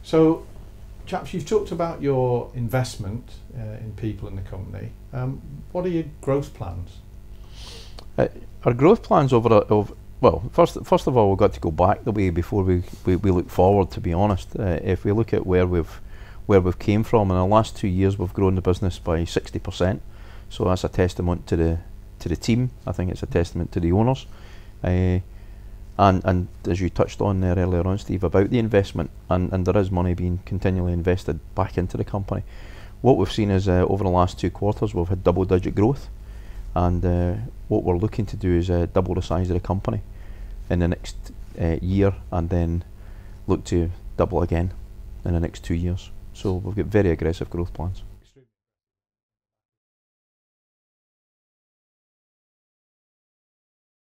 So, chaps, you've talked about your investment in people in the company. What are your growth plans? Our growth plans well, first of all, we've got to go back the way before we look forward. To be honest, if we look at where we've came from in the last 2 years, we've grown the business by 60%. So that's a testament to the team. I think it's a testament to the owners. And as you touched on there earlier on, Steve, about the investment, and there is money being continually invested back into the company. What we've seen is over the last 2 quarters we've had double-digit growth, and what we're looking to do is double the size of the company in the next year, and then look to double again in the next 2 years. So we've got very aggressive growth plans.